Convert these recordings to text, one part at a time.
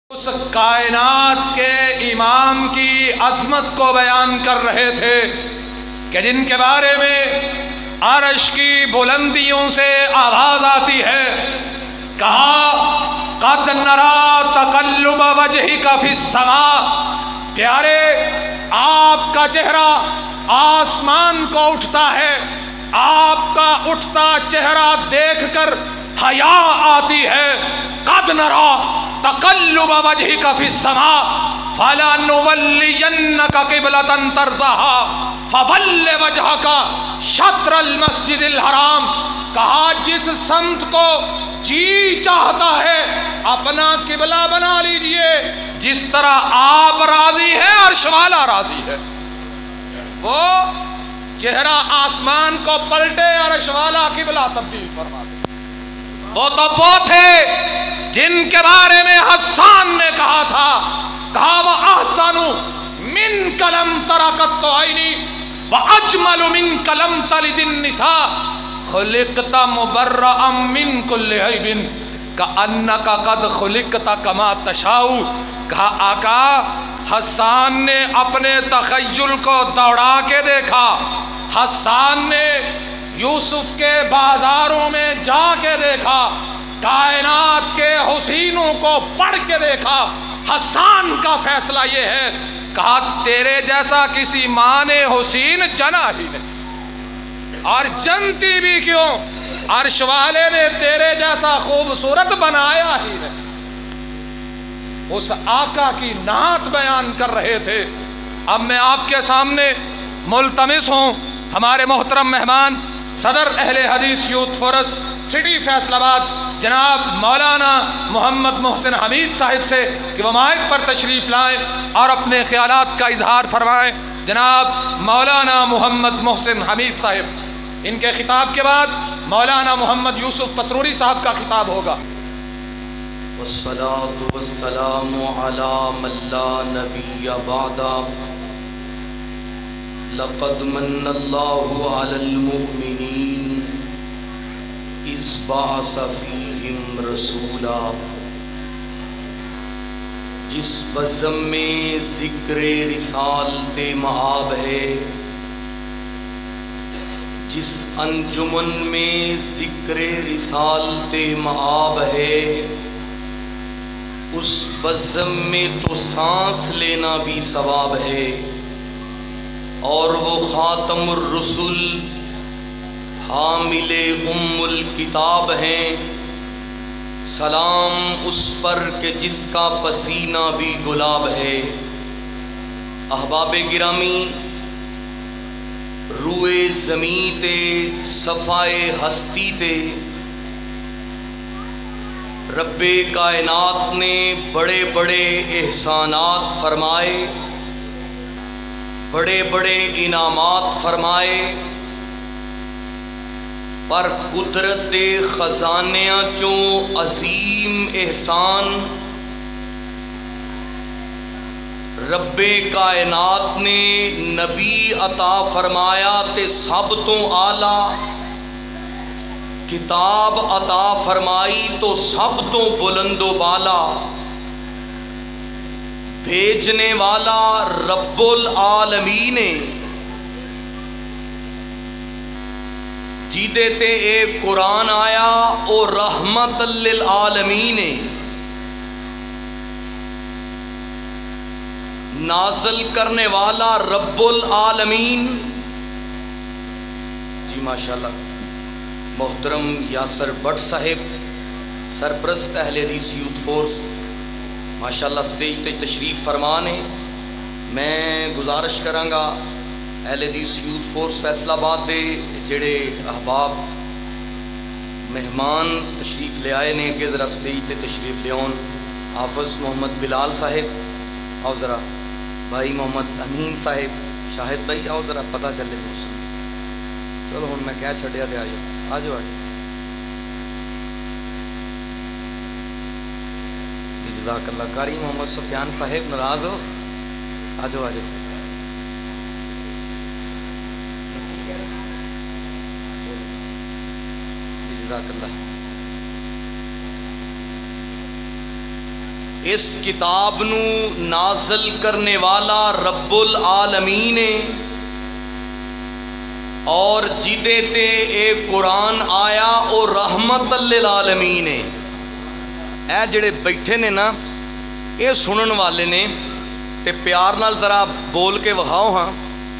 اس کائنات کے امام کی عظمت کو بیان کر رہے تھے کہ جن کے بارے میں عرش کی بلندیوں سے آواز آتی ہے. کہا قد نرا تقلب وجہک فی السماء، پیارے آپ کا چہرہ آسمان کو اٹھتا ہے، آپ کا اٹھتا چہرہ دیکھ کر حیا آتی ہے. قد نرا تقلب وجہک فی السماء فلنولینک قبلۃ ترضاها فول وجہک شطر المسجد الحرام. کہا جس سمت کو جی چاہتا ہے اپنا قبلہ بنا لیجئے، جس طرح آپ راضی ہیں عرش والا راضی ہے. وہ چہرہ آسمان کو پلٹے، عرش والا قبلہ تبدیل فرما دے. وہ تو وہ تھے جن کے بارے میں حسان نے کہا تھا، کہا وَأَحْسَنُ مِنْكَ لَمْ تَرَ قَطُّ عَيْنِي وَأَجْمَلُ مِنْكَ لَمْ تَلِدِ النِّسَاءُ خُلِقْتَ مُبَرَّأً مِنْ كُلِّ عَيْبٍ كَأَنَّكَ قَدْ خُلِقْتَ كَمَا تَشَاءُ. کہا آقا، حسان نے اپنے تخیل کو دوڑا کے دیکھا، حسان نے یوسف کے بازاروں میں جا کے دیکھا، کائنات کے حسینوں کو پڑھ کے دیکھا. حسان کا فیصلہ یہ ہے، کہا تیرے جیسا کسی ماں نے حسین جنا ہی نہیں، اور جنتی بھی کیوں، عرش والے نے تیرے جیسا خوبصورت بنایا ہی نہیں. اس آقا کی نعت بیان کر رہے تھے. اب میں آپ کے سامنے ملتمس ہوں ہمارے محترم مہمان صدر اہل حدیث یوتھ فورس سٹی فیصل آباد جناب مولانا محمد محسن حمید صاحب سے کہ وہ مائک پر تشریف لائیں اور اپنے خیالات کا اظہار فرمائیں. جناب مولانا محمد محسن حمید صاحب، ان کے خطاب کے بعد مولانا محمد یوسف پسروری صاحب کا خطاب ہوگا. والصلاة والسلام على من لا نبي بعده لقد من الله على المؤمنين إذ بعث فيهم رسولا. جس بزم میں ذکر رسالت مآب ہے، جس انجمن میں ذکر رسالت مآب ہے، اس بزم میں تو سانس لینا بھی ثواب ہے. اور وہ خاتم الرسل حامل الکتاب ہیں، سلام اس پر کہ جس کا پسینہ بھی گلاب ہے. احباب گرامی، روئے زمیں تے صفائے ہستی تے رب کائنات نے بڑے بڑے احسانات فرمائے، بڑے بڑے انعامات فرمائے، پر قدرت خزانیاں چوں عظیم احسان رب کائنات نے نبی عطا فرمایا تے سب تو اعلیٰ کتاب عطا فرمائی تو سب تو بلند و بالا. بھیجنے والا رب العالمین جیدے تے اے قرآن آیا او رحمت للعالمین. نازل کرنے والا رب العالمین. جی ماشاءاللہ محترم یاسر بٹ صاحب سرپرست اہل حدیث یوتھ فورس ماشاءاللہ سٹیج تے تشریف فرمانے. میں گزارش کراں گا اہل حدیث یوتھ فورس فیصل آباد دے جڑے احباب مہمان تشریف لے آئے نے کہ ذرا سٹیج تے تشریف لے آن. حافظ محمد بلال صاحب آؤ، ذرا بھائی محمد امین صاحب، شاہد بھائی آؤ ذرا پتہ چلے موسم. چلو ہن میں کیا چھڈیا تے آجو آجو آجو. جزاک اللہ. قاری محمد سفیان صاحب ناراض ہو؟ آجو آجو. جزاک اللہ. اس کتاب نو نازل کرنے والا رب العالمین ہے اور جدے تے اے قرآن آیا او رحمت للعالمین ہے۔ اے جڑے بیٹھے نے نا اے سنن والے نے تے پیار نال ذرا بول کے وکھاؤ ہاں،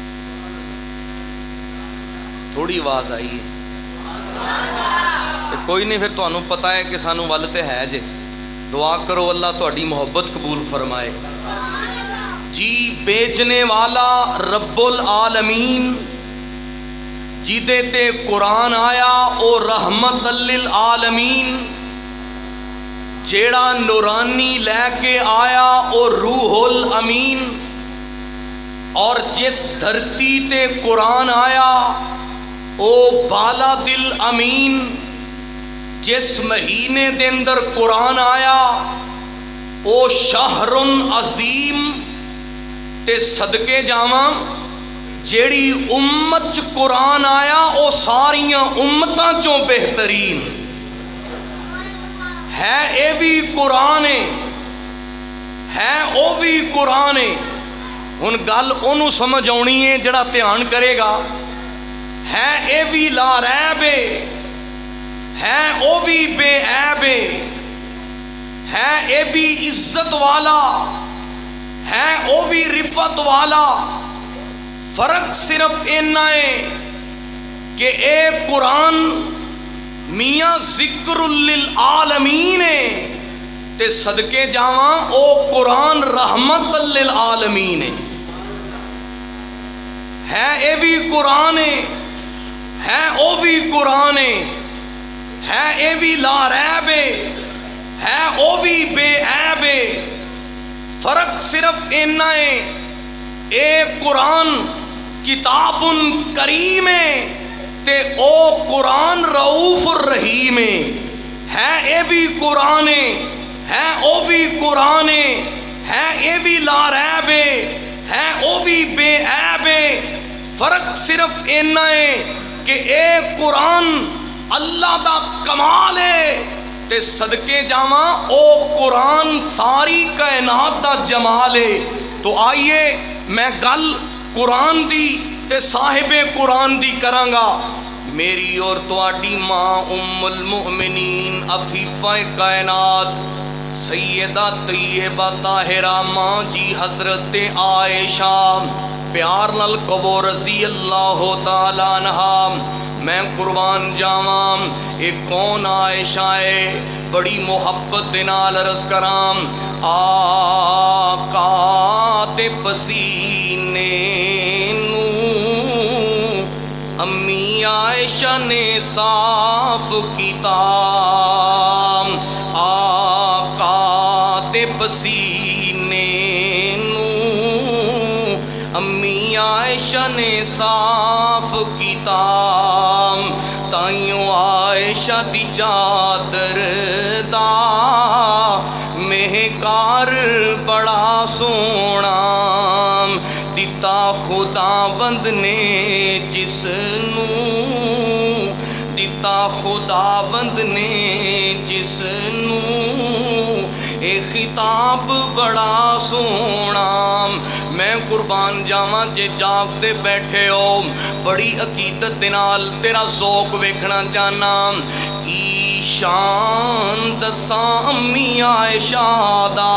تھوڑی آواز آئی ہے کوئی نہیں، پھر تانوں پتہ ہے کہ سانوں ول تے ہے جے۔ دعا کرو اللہ تہاڈی محبت قبول فرمائے جی۔ بیچنے والا رب العالمین جدے تے قرآن آیا او رحمت للعالمین، جیڑا نورانی لے کے آیا او روح الامین، اور جس دھرتی تے قرآن آیا او بالا دل امین، جس مہینے دے اندر قرآن آیا او شہر عظیم، تے صدقے جاواں جیڑی امت چ قرآن آیا او ساریاں امتاں چوں بہترین ہے۔ اے بھی قرآن ہے او بھی قرآن ہے۔ ہن گل اونوں سمجھ آنی ہے جڑا دھیان کرے گا، ہے اے بھی لا ریب ہے او بھی بے عیب ہے، اے بھی عزت والا ہے او بھی رفت والا۔ فرق صرف اتنا ہے کہ اے قرآن میاں ذکر للعالمین ہے تے صدقے جاواں او قرآن رحمت للعالمین ہے۔ اے بھی قرآن ہے او بھی قرآن ہے، اے بھی لا ریب ہے او بھی بے عیب۔ فرق صرف اتنا ہے اے قرآن کتاب کریم تے او قرآن رؤوف الرحیم ہے۔ اے بھی قرآن ہے او بھی قرآن ہے، اے بھی لا ریب ہے او بھی بے عیب۔ فرق صرف اتنا ہے کہ اے قرآن اللہ دا کمال ہے تے صدقے جاواں او قرآن ساری کائنات دا جمال ہے۔ تو آئیے میں گل قرآن دی تے صاحب قرآن دی کرانگا۔ میری اور تواڈی ماں ام المؤمنین عفیفہ کائنات سیدہ طیبہ طاہرہ ماں جی حضرت عائشہ، پیار نال کہو رضی اللہ تعالی عنہا۔ میں قربان جاواں اے کون عائشہ ہے، بڑی محبت دے نال عرض کراں، آقا دے پسینے نو امی عائشہ نے صاف کیتا، آقا دے پسینے نو امی عائشہ نے صاف کیتا، تائیوں عائشہ دی چادر دا مہکار بڑا سونا دتا خداوند نے جس نو، دتا خداوند نے جس نو، اے خطاب بڑا سونا۔ میں قربان جاواں جے جاگ دے بیٹھے ہو بڑی عقیدت دے نال تیرا ذوق ویکھنا چاہنا، کی شان دساں امی عائشہ دا،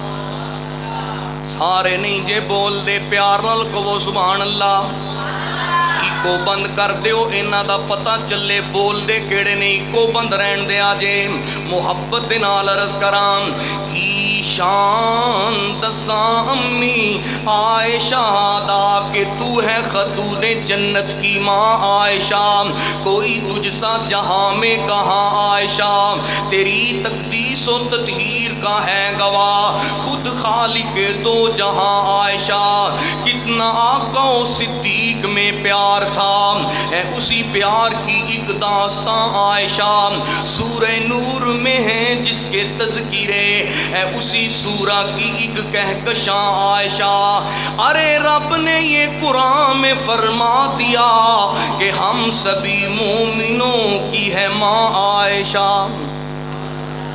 سارے نہیں جے بول دے پیار نال کہو سبحان اللہ، کو بند کر دیو انہاں دا پتہ چلے بول دے کیڑے نہیں، کو بند رہن دے آجے محبت دے نال عرض کراں، کی شان دساں امی عائشہ دا کہ تو ہے خاتون جنت کی ماں عائشہ، کوئی تجھ سا جہاں میں کہاں عائشہ، تیری تقدیس و تطہیر کا ہے گواہ خود خالق دو جہاں عائشہ، کتنا آقا و صدیق میں پیار تھا، ہے اسی پیار کی ایک داستان عائشہ سورہ نور میں ہے جس کے تذکرے، ہے اسی سورہ کی ایک کہکشاں عائشہ، ارے رب نے یہ قرآن میں فرما دیا کہ ہم سبھی مومنوں کی ہے ماں عائشہ۔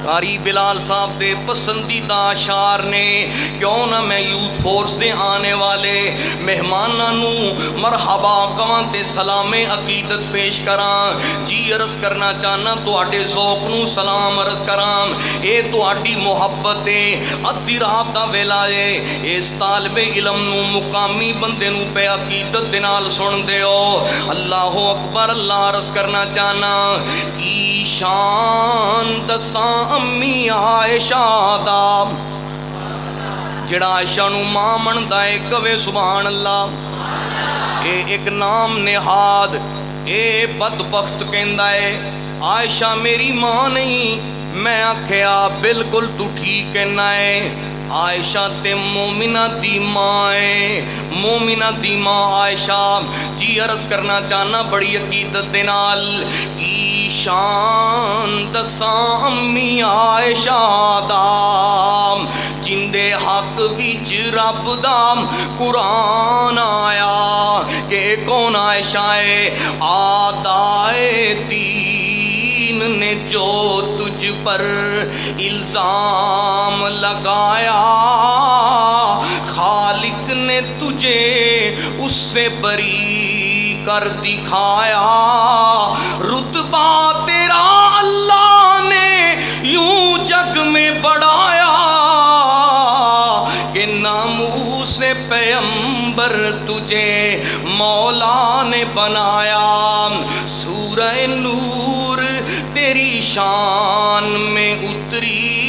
قاری بلال صاحب دے پسندیدہ اشعار نے، کیوں نہ میں یوتھ فورس دے آنے والے مہماناں نو مرحبا کواں تے سلام عقیدت پیش کراں۔ جی عرض کرنا چاہنا تواڈے ذوق نو سلام عرض کراں، اے تواڈی محبت ہے، ادھی رات دا ویلا ہے، اس طالب علم نو مقامی بندے نو پہ عقیدت دے نال سن دیو۔ اللہ اکبر، اللہ عرض کرنا چاہنا کی شان دساں امی عائشہ دا، جڑا عائشہ نو ماں مندا ہے کہے سبحان اللہ۔ اے ایک نام نہاد اے بدبخت کہندا ہے عائشہ میری ماں نہیں، میں آکھیا بالکل تو ٹھیک کہنا ہے، عائشہ تے مومنہ دی ماں ہے، مومنہ دی ماں عائشہ۔ جی عرض کرنا چاہنا بڑی عقیدت دے نال کی شان دساں امی عائشہ دا، جندے حق وچ رب دا قرآن آیا، کہ کون عائشہ ہے آدائے دین نے جو تجھ پر الزام لگایا، خالق نے تجھے اس سے بری کر دکھایا، رتبہ تیرا اللہ نے یوں جگ میں بڑھایا، کہ ناموس پیغمبر تجھے مولا نے بنایا، سورہ نور تیری شان میں اتری،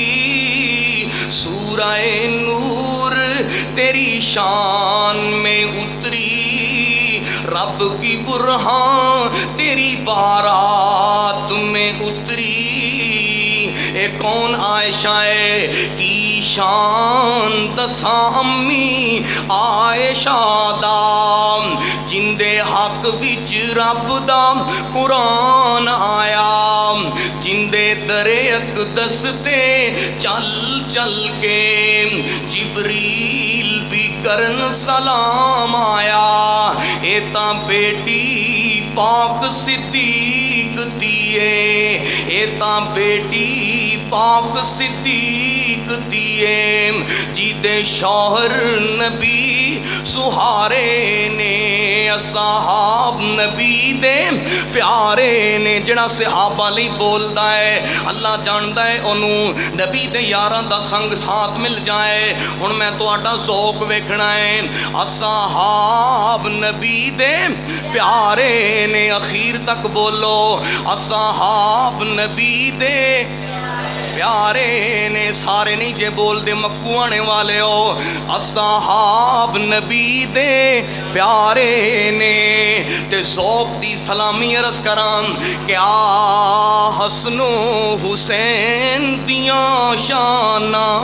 سورہ نور تیری شان میں اتری، رب کی برہان تیری بارات میں اتری۔ اے کون عائشہ ہے کی شان دساں امی عائشہ دا، جندے حق وچ رب دا قرآن آیا، جندے در اقدس تے چل چل کے جبریل بھی کرن سلام آیا، اے تاں بیٹی پاک صدیق دیے، اے تاں بیٹی پاک صدیق دیے، جیدے شوہر نبی سہارے نے، اصحاب نبی دے پیارے نے۔ جڑا صحابہ لئی بولدا ہے اللہ جاندا ہے انہوں نبی دے یاراں دا سنگ ساتھ مل جائے۔ ہن میں تہاڈا ذوق ویکھنا ہے، اصحاب نبی دے پیارے نے، اخیر تک بولو اصحاب نبی دے پیارے نے، سارے نہیں جے بول دے مکو آنے والے ہو، اصحاب نبی دے پیارے نے۔ تے ذوق دی سلامی عرض کراں، کیا حسن و حسین دیاں شاناں،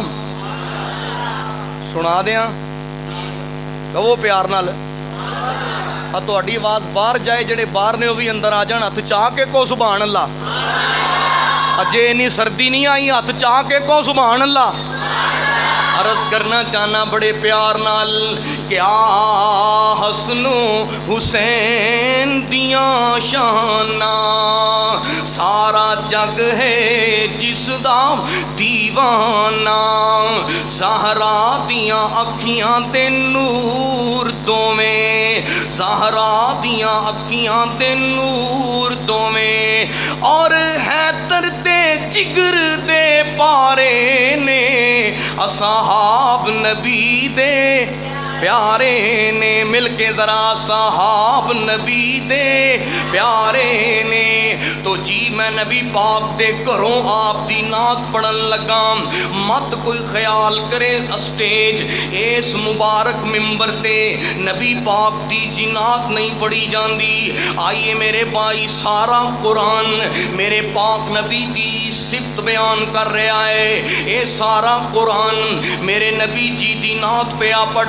سنا دیاں کہو پیار نال، تہاڈی آواز باہر جائے، جڑے باہر نے وہ بھی اندر آ جان، ہاتھ چاہ کے کو سبحان اللہ، اجے انی سردی نہیں آئی، ہاتھ چاہ کے کو سبحان اللہ۔ عرض کرنا چاہنا بڑے پیار نال، کیا حسن و حسین دیاں شاناں، سارا جگ ہے جس دا دیوانہ، زہرا دیاں اکھیاں تے نور دوویں، زہرا دیاں اکھیاں تے نور دوویں، اور حیدر دے جگر دے پارے نے، اصحاب نبی دے پیارے نے۔ مل کے ذرا صحاب نبی دے پیارے نے۔ تو جی میں نبی پاک دے گھروں آپ دی نعت پڑھن لگا، مت کوئی خیال کرے اسٹیج اس مبارک ممبر تے نبی پاک دی جی نعت نہیں پڑھی جاندی۔ آئیے میرے بھائی، سارا قرآن میرے پاک نبی دی صفت بیان کر رہا ہے، اے سارا قرآن میرے نبی جی دی نعت پہ آ پڑھ رہا ہے۔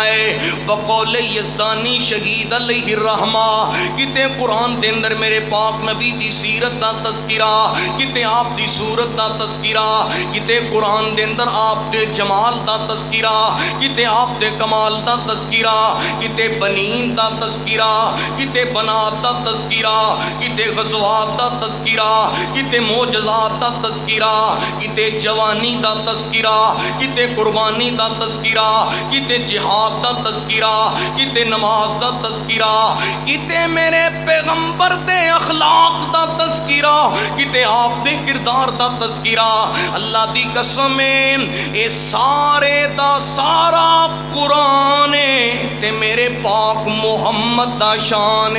ہے بقول یزدانی شہید علیہ الرحمہ کتے قرآن دے اندر میرے پاک نبی دی سیرت دا تذکرہ کتے آپ دی صورت دا تذکرہ کتے قرآن دے اندر آپ دے جمال دا تذکرہ کتے آپ دے کمال دا تذکرہ کتے بنین دا تذکرہ کتے بنات دا تذکرہ کتے غزوات دا تذکرہ کتے معجزات دا تذکرہ کتے جوانی دا تذکرہ کتے قربانی دا تذکرہ کتے جہاد دا تذکرہ کتے نماز دا تذکرہ کتے میرے پیغمبر دے اخلاق دا تذکرہ کتے آپ دے کردار دا تذکرہ اللہ دی قسم اے سارے دا سارا قرآن تے میرے پاک محمد دا شان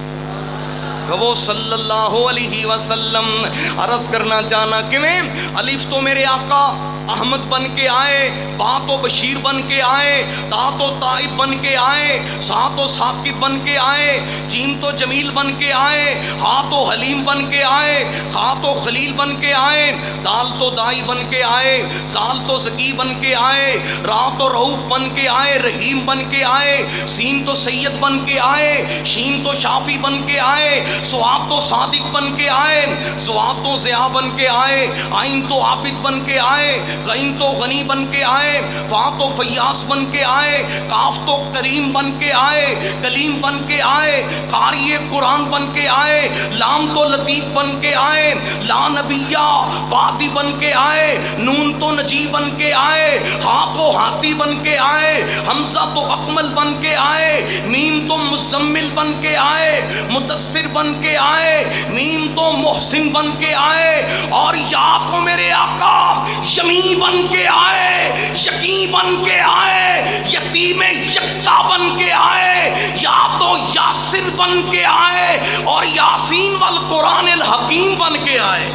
وہ صلی اللہ علیہ وسلم عرض کرنا چاہنا کیویں الف تو میرے آقا احمد بن کے آئے با تو بشیر بن کے آئے تا تو طائب بن کے آئے سا تو ثاقب بن کے آئے جیم تو جمیل بن کے آئے ہا تو حلیم بن کے آئے خا تو خلیل بن کے آئے دال تو دائی بن کے آئے زال تو زکی بن کے آئے را تو رؤوف بن کے آئے رحیم بن کے آئے سین تو سید بن کے آئے شین تو شافی بن کے آئے صواب تو صادق بن کے آئے زواد تو ضیاء بن کے آئے عین تو عابد بن کے آئے غین تو غنی بن کے آئے فا تو فیاض بن کے آئے کاف تو کریم بن کے آئے کلیم بن کے آئے قاری قرآن بن کے آئے لام تو لطیف بن کے آئے لا نبیہ بادی بن کے آئے نون تو نجی بن کے آئے ہا تو ہاتی بن کے آئے حمزہ تو اکمل بن کے آئے میم تو مزمل بن کے آئے مدثر بن کے آئے میم تو محسن بن کے آئے اور یا تو میرے آقا یمین بن کے آئے یقین بن کے آئے یتیم یکتا بن کے آئے یا تو یاسر بن کے آئے اور یاسین والقرآن الحکیم بن کے آئے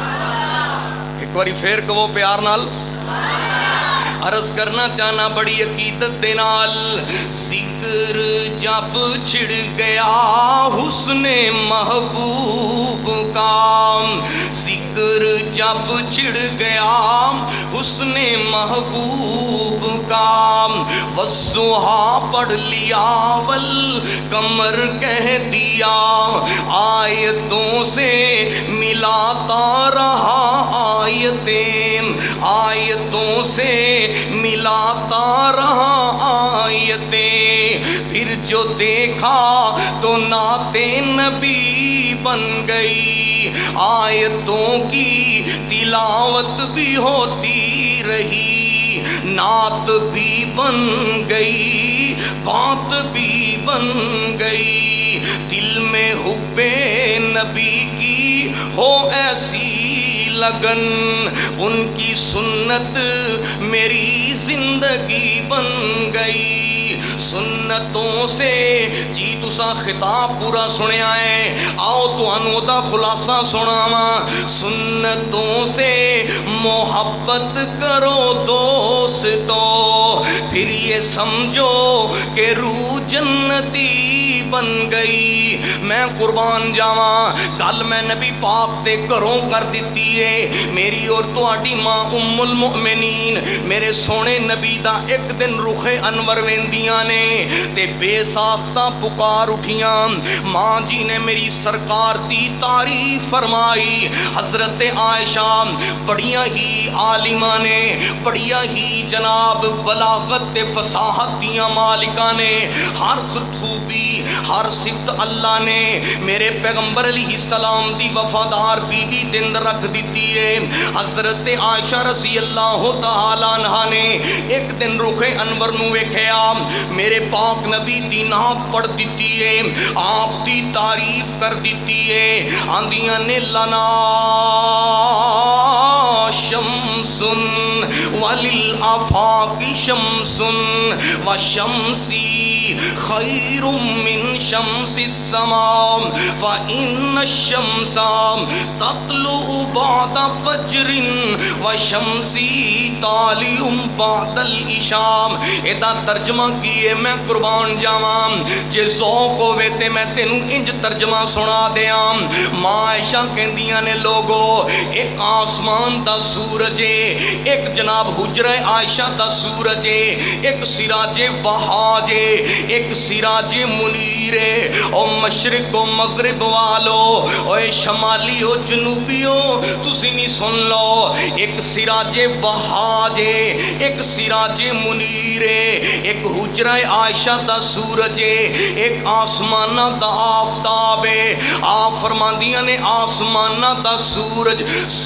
ایک باری پھر کہو پیار نال عرض کرنا چاہنا بڑی عقیدت دے نال ذکر جب چھڑ گیا حسن محبوب کا ذکر جب چھڑ گیا حسن محبوب کا والضحیٰ پڑھ لیا والقمر کہہ دیا آیتوں سے ملاتا رہا آیتیں آیتوں سے ملاتا رہا آیتیں پھر جو دیکھا تو نعت نبی بن گئی آیتوں کی تلاوت بھی ہوتی رہی نعت بھی بن گئی بات بھی بن گئی دل میں حب نبی کی ہو ایسی لگن ان کی سنت میری زندگی بن گئی سنتوں سے جی تسا خطاب پورا سنیا ہے آؤ تو انو دا خلاصہ سناواں سنتوں سے محبت کرو دوستو پھر یہ سمجھو کہ روح جنتی بن گئی میں قربان جاواں کل میں نبی پاک دے گھروں کر دیتی ہے میری اور تہاڈی ماں ام المؤمنین میرے سونے نبی دا ایک دن رخ انور ویندیاں نے تے بے ساختہ پکار اٹھیاں ماں جی نے میری سرکار دی تعریف فرمائی حضرت عائشہ بڑیاں ہی عالمہ نے بڑیاں ہی جناب بلاغت تے فصاحت دیاں مالکہ نے ہر خوبی ہر صفت اللہ نے میرے پیغمبر علیہ السلام دی وفادار بی بی دن رکھ دیتی ہے حضرت عائشہ رضی اللہ تعالیٰ عنہ نے ایک دن رخ انور نو ویکھیا میرے پاک نبی دی نعت پڑھ دیتی ہے آپ دی تعریف کر دیتی ہے آندیاں نے لنا شمسن وللآفاق شمسن وشمسی خیر من شمس السماء فإن الشمس تطلع بعد فجر وشمسی طالع بعد العشاء ادا ترجمہ کیے میں قربان جاواں جے ذوق ہوے تے میں تینوں انج ترجمہ سنا دیاں ماں عائشہ کہندیاں نے لوگو ایک آسمان دا سورج ایک جناب حجرہ عائشہ دا سورج ہے، ایک سراج بہاج ہے، ایک سراج منیر ہے۔ او مشرق و مغرب والو، اوے شمالی و جنوبیو، تسی نہیں سن لو، ایک سراج بہاج ہے، ایک سراج منیر ہے، ایک حجرہ عائشہ دا سورج ہے، ایک آسمانہ دا آفتاب ہے۔ آپ فرماندیاں نے آسمانہ دا سورج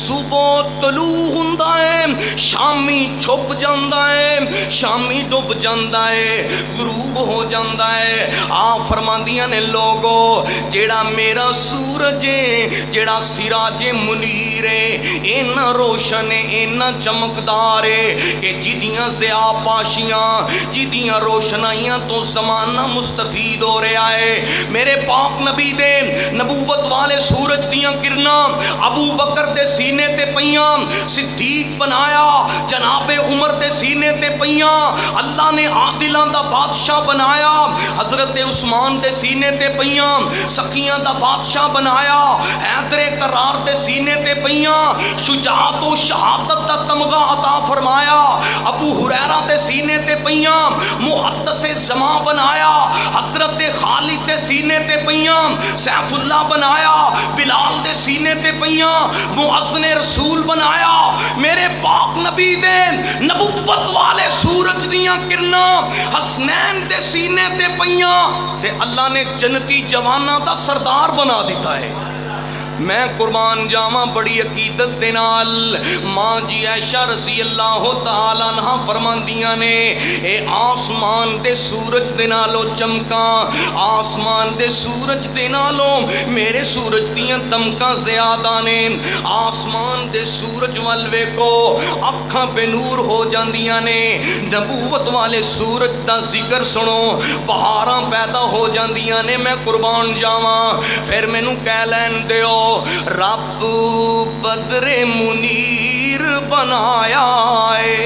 صبح طلوع ہوندا ہے، شامی چھپ جاندا ہے، شامی ڈب جاندا ہے، غروب ہو جاندا ہے۔ آپ فرماندیاں نے لوگو جیڑا میرا سورج ہے، جیڑا سراج منیر ہے، اینا روشن ہے، اینا چمکدار ہے کہ جدیاں ضیاء پاشیاں، جدیاں روشنائیاں تو زمانہ مستفید ہو رہا ہے۔ میرے پاک نبی دے نبوت والے سورج دیاں کرنا ابو بکر دے سینے تے پیاں، صدیق بنایا جناب عمر دے سینے تے پیاں، اللہ نے عادلاں دا بادشاہ بنایا حضرت عثمان دے سینے تے پیاں، سخیاں دا بادشاہ بنایا حیدر کرار دے سینے تے پیاں، شجاعت و شہادت دا تمغہ عطا فرمایا ابو ہریرہ دے سینے تے پیاں، محدث زمان بنایا حضرت خالد دے سینے تے پیاں، سیف اللہ بنایا بلال دے سینے تے پیاں، مؤذن رسول بنایا میرے پاک نبی دے نبوت والے سورج دیاں کرنا حسنین دے سینے تے پیاں، تے اللہ نے جنتی جوانہ دا سردار بنا دیتا ہے۔ میں قربان جاواں بڑی عقیدت دے نال ماں جی عائشہ رضی اللہ تعالیٰ عنہ فرماندیاں نے اے آسمان دے سورج دے نالوں چمکاں، آسمان دے سورج دے نالوں میرے سورج دیاں دمکاں زیادہ نے، آسمان دے سورج والوے کو اکھاں بے نور ہو جاندیاں نے، نبوت والے سورج دا ذکر سنو بہاراں پیدا ہو جاندیاں نے۔ میں قربان جاواں پھر مینوں کہہ لین دیو رب بدر منیر بنایا ہے،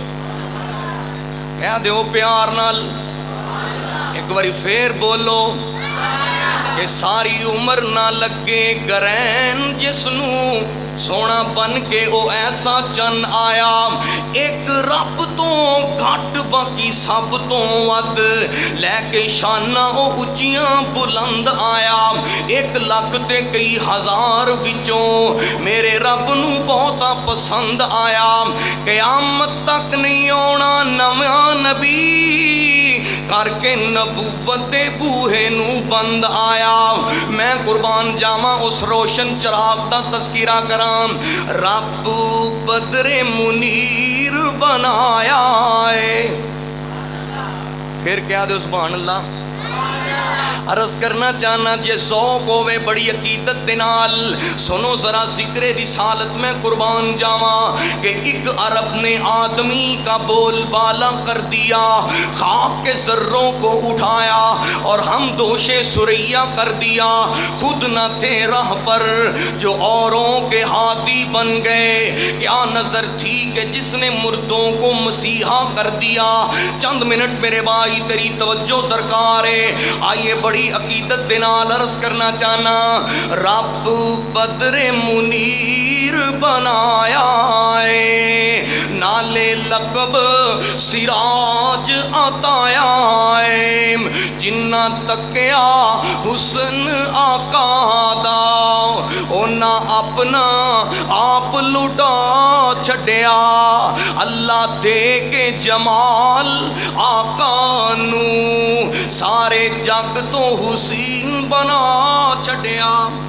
کہہ دیو پیار نال ایک باری پھر بولو کہ ساری عمر نہ لگے گرین جس نو سونا بن کے او ایسا چن آیا، ایک رب تو گھٹ باقی سب تو ود لے کے شانہ او اچیاں بلند آیا، ایک لاکھ تے کئی ہزار وچوں میرے رب نو بہتا پسند آیا، قیامت تک نہیں آنا نواں نبی کر کے نبوت دے بوہے نو بند آیا۔ میں قربان جاواں اس روشن چراغ دا تذکرہ کراں، رب بدر منیر بنایا ہے۔ پھر کیا دے سبحان اللہ۔ عرض کرنا چاہنا جے ذوق ہوئے بڑی عقیدت دے نال سنو ذرا ذکر رسالت میں قربان جاواں کہ ایک عرب نے آدمی کا بول بالا کر دیا، خاک کے ذروں کو اٹھایا اور ہم دوش سریا کر دیا، خود نہ تھے راہ پر جو اوروں کے ہادی بن گئے، کیا نظر تھی کہ جس نے مردوں کو مسیحا کر دیا۔ چند منٹ میرے بھائی تیری توجہ درکار ہے، آئیے بڑی عقیدت دے نال عرض کرنا چاہنا رب بدر منیر بنایا ہے، نالے لقب سراج عطایا ہے، جنہ تکیا حسن آقا دا اونا اپنا آپ لٹا چھڑیا، اللہ دے کے جمال آقا نو سارے جگ تو حسین بنا چھڑیا۔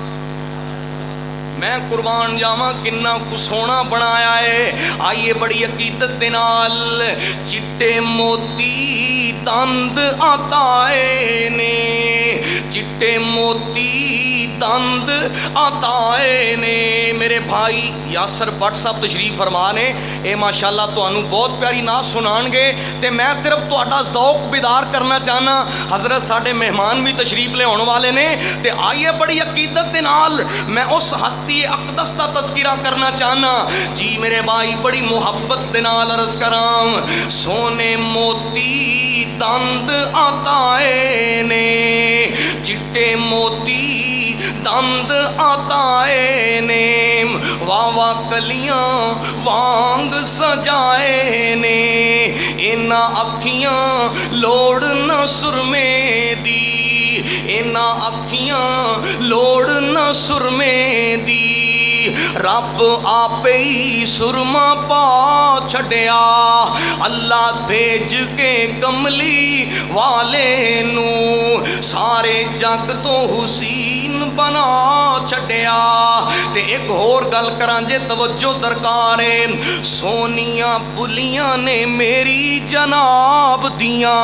میں قربان جاواں کنا کو سونا بنایا ہے، آئیے بڑی عقیدت دے نال چٹے موتی دند عطائے نے، چٹے موتی دند عطائے نے۔ میرے بھائی یاسر بٹ صاحب تشریف فرما نے، اے ماشاءاللہ تانوں بہت پیاری نعت سنان گے تے میں صرف تہاڈا ذوق بیدار کرنا چاہنا، حضرت ساڈے مہمان بھی تشریف لے آنے والے نے تے آئیے بڑی عقیدت دے نال میں اس ہستی اقدس دا تذکرہ کرنا چاہنا۔ جی میرے بھائی بڑی محبت دے نال عرض کراں، سونے موتی دند عطائے نے، چٹے موتی دند عطائے نے، واہ واہ کلیاں وانگ سجائے نے اینا اکھیاں لوڑ نہ سرمے دی اینا اکھیاں لوڑ نہ سرمے دی رب آپ ہی سرما پا چھڑیا اللہ بھیج کے کملی والے نو سارے جگ تو حسین بنا چھڑیا تے ایک اور گل کران جے توجہ درکار ہے سونیاں پلیاں نے میری جناب دیاں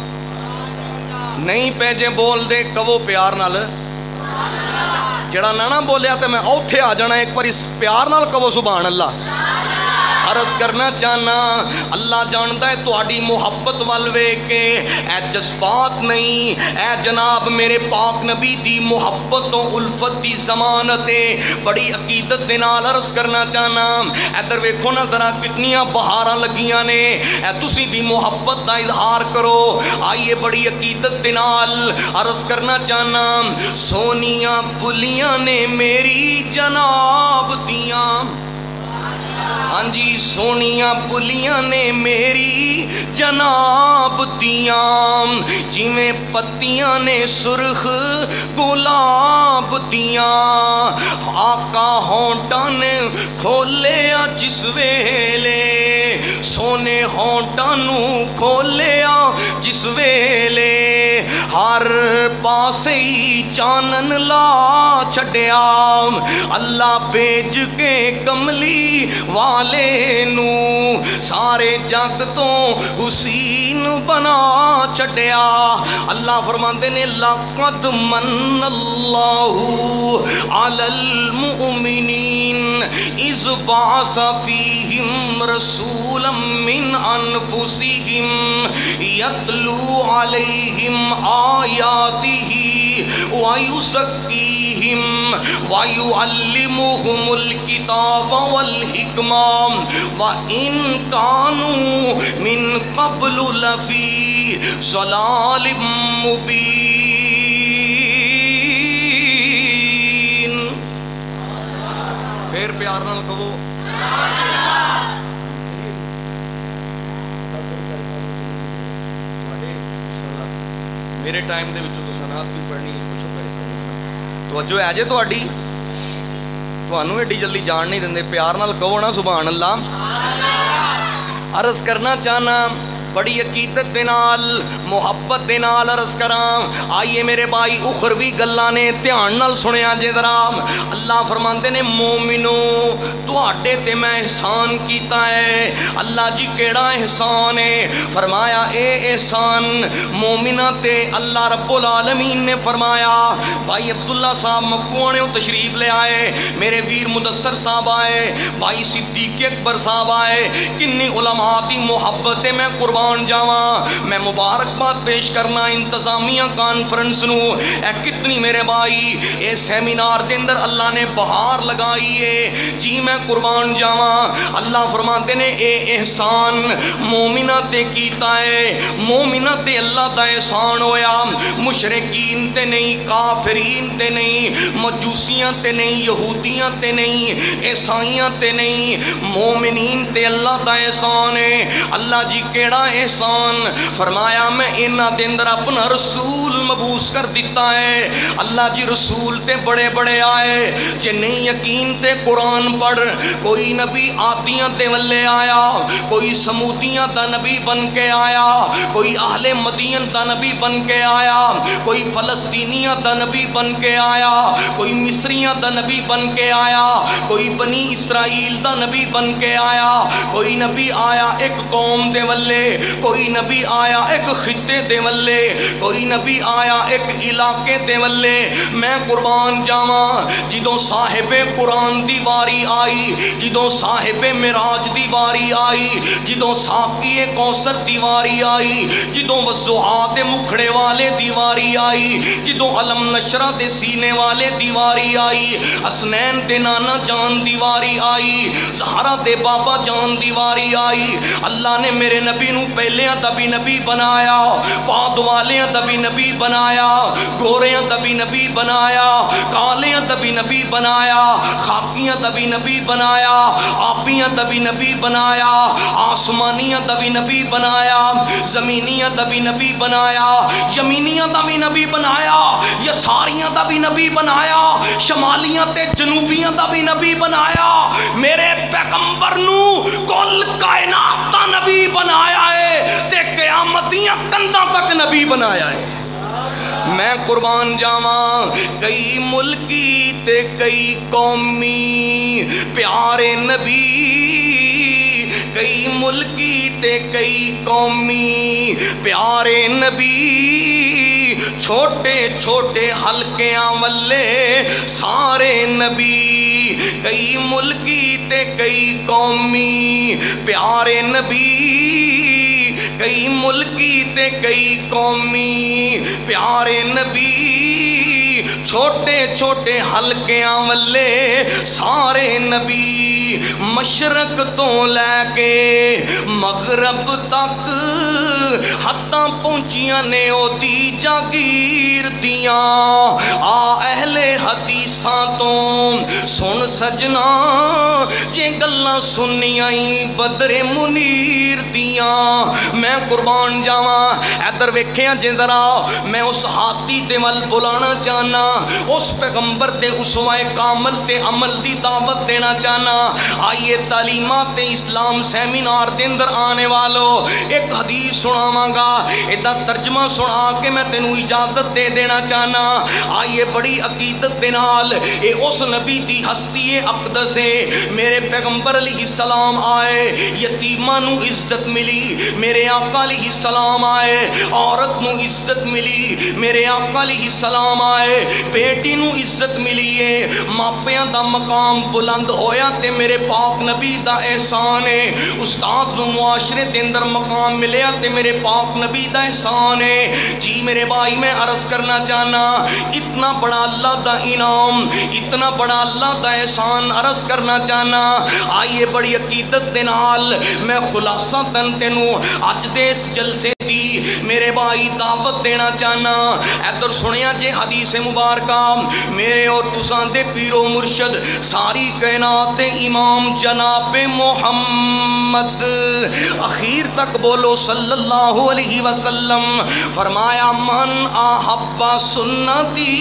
نہیں پیجے بول دے کہو پیار نال جڑا نہ بولیا تو میں اوتھے آ جانا ایک پر اس پیار نال کہو سبحان اللہ عرض کرنا چاہنا اللہ جانتا ہے تہاڈی محبت والوے کے اے جذبات نہیں اے جناب میرے پاک نبی دی محبت و الفت دی ضمانت ہے بڑی عقیدت دے نال عرض کرنا چاہنا ادھر ویکھو نا ذرا کتنیاں بہاراں لگیاں نے اے تسی بھی محبت دا اظہار کرو آئیے بڑی عقیدت دے نال عرض کرنا چاہنا سونیاں پلیاں نے میری جناب دیاں ہاں جی سونیاں پلیاں نے میری جناب دیاں جویں پتیاں نے سرخ گلاب دیاں آقا ہونٹاں نے کھولیا جس ویلے سونے ہونٹاں نو کھولیا جس ویلے ہر پاسے ہی چانن لا چھڈیا اللہ بھیج کے کملی والے نو سارے جگ تو حسین بنا چھڈیا اللہ فرماندے نے لقد من اللہ علی المؤمنین اذ بعث فیہم رسولا من انفسہم یتلو علیہم آیاتہ ویزکیہم ویعلمہم الکتاب والحکمہ وَإِن كَانُوا مِن قَبْلُ لَفِي ضَلَالٍ مُبِينٍ پھر پیار نال کہو میرے ٹائم دے وچوں تو سنات بھی پڑھنی کچھ توجہ ہے جے تہاڈی تھانوں ایڈی جلدی جان نہیں دندے پیار نال کہو نا سبحان اللہ عرض کرنا چاہنا بڑی عقیدت دے نال محبت دے نال عرض کراں آئیے میرے بھائی اخروی گلاں نے دھیان نال سنیا جے ذرا اللہ فرماندے نے مومنو تواڈے تے میں احسان کیتا ہے اللہ جی کیڑا احسان ہے فرمایا اے احسان مومنہ تے اللہ رب العالمین نے فرمایا بھائی عبداللہ صاحب مکوانیوں تشریف لے آئے میرے ویر مدثر صاحب آئے بھائی صدیق اکبر صاحب آئے کنی علماء دی محبت میں قربان جاواں میں مبارکباد پیش کرنا انتظامیہ کانفرنس نو اے کتنی میرے بھائی اے سیمینار دے اندر اللہ نے بہار لگائی ہے جی میں قربان جاواں اللہ فرماتے نے اے احسان مومنہ تے کیتا ہے مومنہ تے اللہ دا احسان ہویا مشرکین تے نہیں کافرین تے نہیں مجوسیاں تے نہیں یہودیاں تے نہیں عیسائیاں تے نہیں مومنین تے اللہ دا احسان ہے اللہ جی کیڑا احسان فرمایا میں انہاں دے اندر اپنا رسول مبعوث کر دیتا ہے اللہ جی رسول تے بڑے بڑے آئے جے نہیں یقین تے قرآن پڑھ کوئی نبی عادیاں تے ولے آیا کوئی سمودیاں دا نبی بن کے آیا کوئی اہل مدین دا نبی بن کے آیا کوئی فلسطینیاں دا نبی بن کے آیا کوئی مصریاں دا نبی بن کے آیا کوئی بنی اسرائیل دا نبی بن کے آیا کوئی نبی آیا ایک قوم دے ولے کوئی نبی آیا ایک خطے دے ولے کوئی نبی آیا ایک علاقے دے ولے میں قربان جاواں جدوں صاحب قرآن دی واری آئی جدوں صاحب معراج دی واری آئی جدوں ساقی کوثر دی واری آئی جدوں وضحا دے مکھڑے والے دی واری آئی جدوں علم نشرہ دے سینے والے دی واری آئی حسنین دے نانا جان دی واری آئی زہرا دے بابا جان دی واری آئی اللہ نے میرے نبی نو पहलियां दा भी नबी बनाया, बाद वालियां दा भी नबी बनाया, गोरियां दा भी नबी बनाया, कालियां दा भी नबी बनाया, खाकियां दा भी नबी बनाया, आपियां दा भी नबी बनाया, आसमानियां दा भी नबी बनाया, जमीनियां दा भी नबी बनाया, यमीनियां दा भी नबी बनाया, यसारियां दा भी नबी बनाया, शमालियां ते जनूबियां दा भी नबी बनाया। मेरे पैगंबर नू कुल कायनात दा नबी बनाया है ते क़यामत दियां कंधां तक नबी बनाया है। मैं कुर्बान जावा, कई मुल्की ते कई कौमी प्यारे नबी, कई मुल्की ते कई कौमी प्यारे नबी, छोटे छोटे हल्कियां वल्ले सारे नबी, कई मुल्की ते कई कौमी प्यारे नबी, कई मुल्की ते कई कौमी प्यारे नबी, छोटे छोटे हल्कियां वल्ले सारे नबी, मशरक तो लैके मगरब तक हत्तां पहुंचियां ने ओदी जागीर दियां। आ अहले हदीसां तो सुन सजना, जे गल्लां सुनियां बदरे मुनीर दियां। मैं कुर्बान जावा, इधर वेखिया जे जरा, मैं उस हाथी दे वल बुलाना चाहना, उस पैगंबर ते उसवाए कामल ते अमल दी दावत देना चाहना। आइए तालीमात इस्लाम सेमिनार के अंदर आने वालों, एक हदीस सुनावांगा, इदा तर्जमा सुना के मैं तेनू इजाजत दे देना चाहना। आइए बड़ी अकीदत दे नाल, ए उस नबी दी हस्ती अकदस है। मेरे पैगंबर अलैहिस्सलाम आए, यतीमां नू इज्जत मिली, मेरे आका अलैहिस्सलाम आए, औरत नू इज्जत मिली, मेरे आका अलैहिस्सलाम आए, बेटी नू इज्जत मिली है, मापियां दा मकाम बुलंद होया ते मेरे पाक नबी दा एहसान है। उस्ताद नू मुआशरे दे अंदर मकाम मिलया ते मेरे पाक नबी दा एहसान है। जी मेरे भाई, मैं अर्ज करना चाहना, इतना बड़ा अल्लाह दा इनाम, इतना बड़ा अल्लाह दा एहसान अर्ज करना चाहना। आइए बड़ी अकीदत दे नाल मैं खुलासा तन तेनू अज दे इस जलसे दी मेरे भाई दावत देना चाहना। इधर सुनिया जे हदीस मुबारका, मेरे और तुसां दे पीरो मुर्शद सारी कायनात दे इमाम जनाबे मोहम्मद, अखीर तक बोलो सल्लल्लाहु अलैहि वसल्लम, फरमाया मन आहब्बा सुन्नती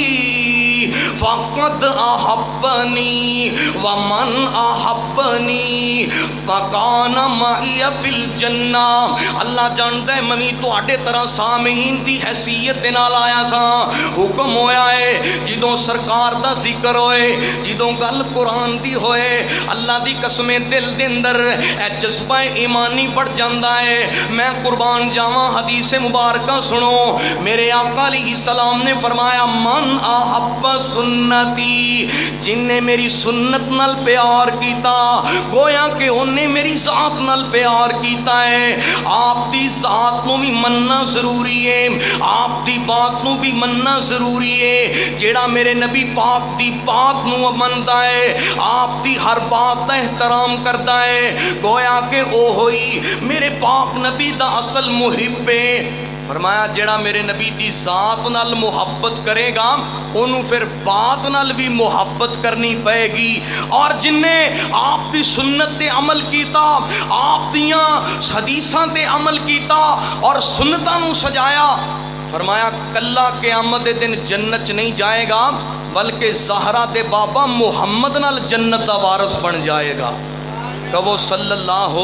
फ़क़द अहब्बनी व मन अहब्बनी फ़कान माइया फिल जन्ना। अल्लाह जानदा है मैं तुहाडे तरह सामीन दी हैसियत दे नाल आया सा। हुक्म होया है जिदों सरकार दा जिक्र होए, जिदों गल कुरान दी होए, अल्लाह दी कसमें दिल दे अंदर ए जज्बा ईमानी बढ़ जांदा है। मैं कुर्बान जावां, हदीस मुबारका सुनो, मेरे आका अलैहिस्सलाम ने फरमाया मन अहब्बा सुन्नती, जिन्ने मेरी सुन्नत नाल प्यार कीता, गोया कि उन्हें मेरी जात नाल प्यार कीता है। आप दी जात नू भी मनना जरूरी है, आप दी बात नू भी मनना जरूरी है। जेड़ा मेरे नबी पाक दी बात नू मनदा है, आप दी हर बात का एहतराम करता है, गोया कि ओ होई मेरे पाक नबी दा असल मुहिब है। फरमाया जेड़ा मेरे नबी दी जात नाल मुहब्बत करेगा, उन्होंने फिर बात नाल भी मुहब्बत करनी पएगी। और जिन्ने आप दी सुन्नत ते अमल कीता, आप दियां हदीसां ते अमल कीता और सुन्नतां नू सजाया, फरमाया कल्ला क़यामत दे दिन जन्नत च नहीं जाएगा, बल्कि ज़हरा दे बाबा मुहम्मद नाल जन्नत दा वारिस बन जाएगा। कहो सल्लल्लाहु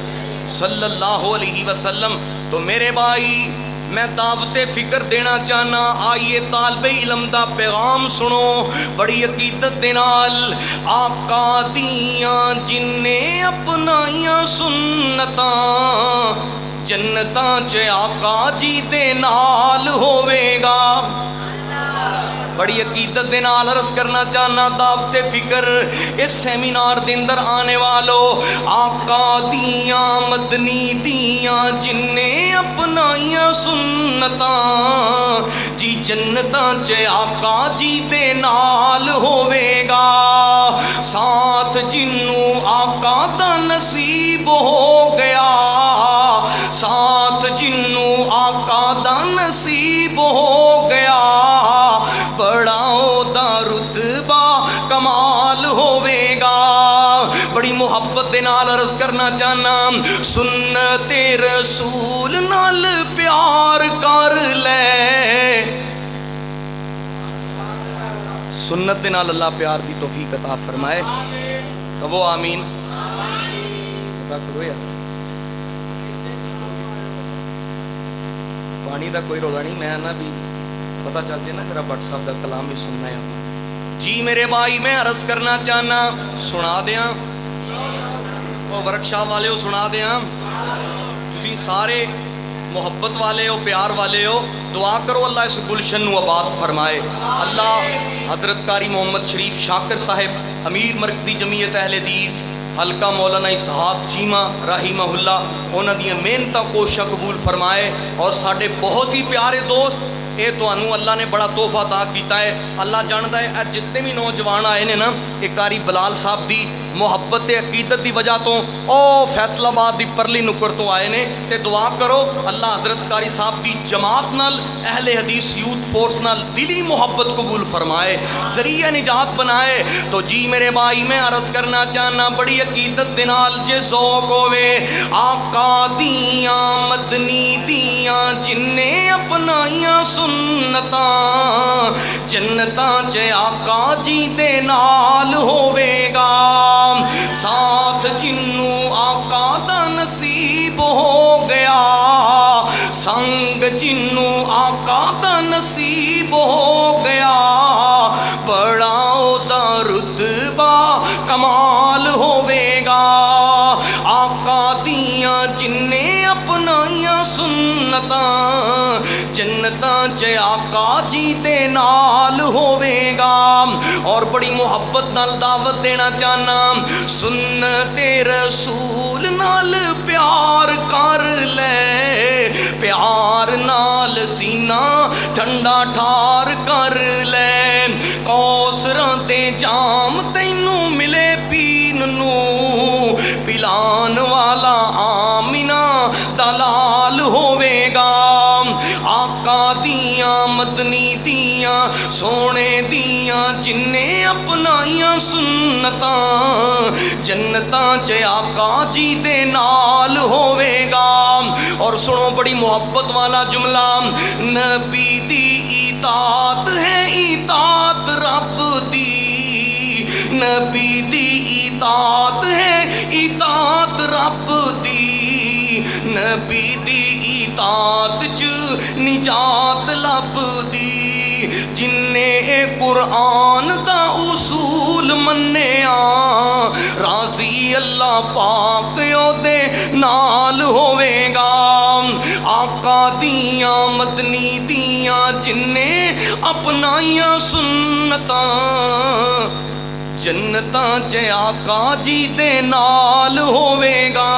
अलैहि वसल्लम। तो मेरे भाई, मैं दावते फिक्र देना चाहना। आइए तालबे इलम दा पैगाम सुनो बड़ी अकीदत दे नाल। आका दियां जिन्ने अपनाइयां सुन्नतां, जन्नतां च आका जी दे नाल होवेगा। बड़ी अकीदत दे नाल अर्ज करना चाहना, दावते फिक्र इस सेमिनार दे अंदर आने वालों, आका दियां मदनी दियां जिन्ने अपनाइयां सुन्नतां, जी जन्नतां च आका जी दे नाल होवेगा। साथ जिन्नू आका दा नसीब हो गया, साथ نصیب ہو گیا بڑا دا رتبہ کمال ہوے گا بڑی محبت دے نال عرض کرنا چاہنا سنت رسول نال پیار کر لے سنت دے نال اللہ پیار دی توفیق عطا فرمائے کہو آمین کرو یار پانی دا کوئی رولا نہیں میں نا بھی پتہ چل جائے نا میرا واٹس ایپ کا کلام بھی سننا ہے جی میرے بھائی میں عرض کرنا چاہنا سنا دیاں وہ ورکشاپ والے ہو سنا دیاں تسی سارے محبت والے ہو پیار والے ہو دعا کرو اللہ اس گلشن نو آباد فرمائے اللہ حضرت قاری محمد شریف شاکر صاحب امیر مرکزی جمعیت اہل حدیث حلقہ مولانا اسحاق چیمہ رحمہ اللہ انہاں دی محنتاں کوششاں قبول فرمائے اور ساڈے بہت ہی پیارے دوست اے تو انو اللہ نے بڑا تحفہ عطا کیتا ہے اللہ جاندا ہے اے جتنے بھی نوجوان آئے نے نا ایک قاری بلال صاحب دی محبت تے عقیدت دی وجہ تو او فیصل آباد دی پرلی نکر تو آئے نے تے دعا کرو اللہ حضرت قاری صاحب دی جماعت نال اہل حدیث یوتھ فورس نال دلی محبت قبول فرمائے ذریعہ نجات بنائے تو جی میرے بھائی میں عرض کرنا چاہنا بڑی عقیدت دے نال جے ذوق ہوے آقا دیاں مدنی دیاں جننے اپنائیاں سنتاں جنتاں چ آقا جی دے نال ہوے گا ساتھ جنوں آقا دا نصیب ہو گیا سنگ جنوں آقا دا نصیب ہو گیا بڑا دا رتبہ کمال ہوے گا آقا دیاں جننے اپنائیاں سنتاں جنتاں چ آقا جی دے نال ہوے گا اور بڑی محبت نال دعوت دینا چاہنا سنت رسول نال پیار کر لے پیار نال سینہ ٹھنڈا ٹھار کر لے کوثراں تے جام تینوں ملے پین نو پلان والا آمینہ دلال ہوے گا آقا دیاں مدنی دیاں سونے دیاں جننے اپنائیاں سنتاں جنتاں چ آقا جی دے نال ہوے گا اور سنو بڑی محبت والا جملہ نبی دی اطاعت ہے اطاعت رب دی نبی دی اطاعت ہے اطاعت رب دی نبی دی اطاعت چ نجات لب دی جننے قرآن دا اصول منیا راضی اللہ پاک او دے نال ہوے گا آقا دیاں مدنی دیاں جننے اپنائیاں سنتاں جنتاں چ آقا جی دے نال ہوے گا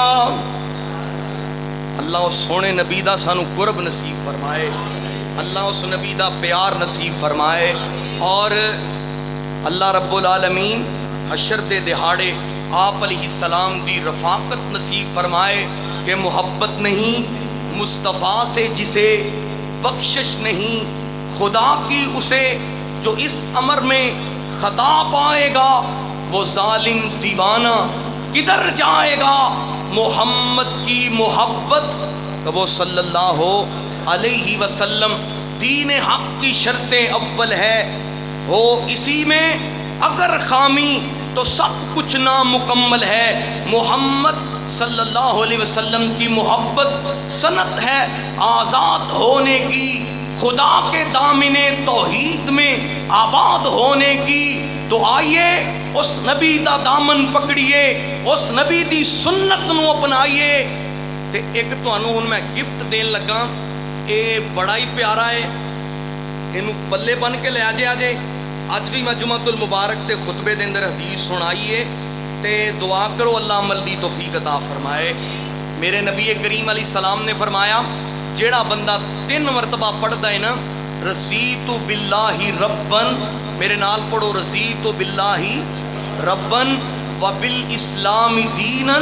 اللہ اس سونے نبی دا سانو قرب نصیب فرمائے اللہ اس نبی دا پیار نصیب فرمائے اور اللہ رب العالمین حشر دے دہاڑے آپ علیہ السلام دی رفاقت نصیب فرمائے کہ محبت نہیں مصطفیٰ سے جسے بخشش نہیں خدا کی اسے جو اس امر میں خطا پائے گا وہ ظالم دیوانہ کدھر جائے گا محمد کی محبت کہ وہ صلی اللہ علیہ وسلم دین حق کی شرط اول ہے وہ اسی میں اگر خامی تو سب کچھ نامکمل ہے محمد صلی اللہ علیہ وسلم کی محبت سنت ہے آزاد ہونے کی خدا کے دامن توحید میں آباد ہونے کی تو آئیے اس نبی دا دامن پکڑیے اس نبی دی سنت نو اپنائیے تے ایک تانوں ہن میں گفٹ دین لگا اے بڑا ہی پیارا ہے اینو پلے بن کے لے آجے اج بھی میں جمعۃ المبارک تے خطبے دے اندر حدیث سنائیے تے دعا کرو اللہ عمل دی توفیق عطا فرمائے میرے نبی کریم علیہ السلام نے فرمایا جیڑا بندہ 3 مرتبہ پڑھدا ہے نا رضیت باللہ ربن میرے نال پڑھو رضیت باللہ ربن وبالاسلام دینا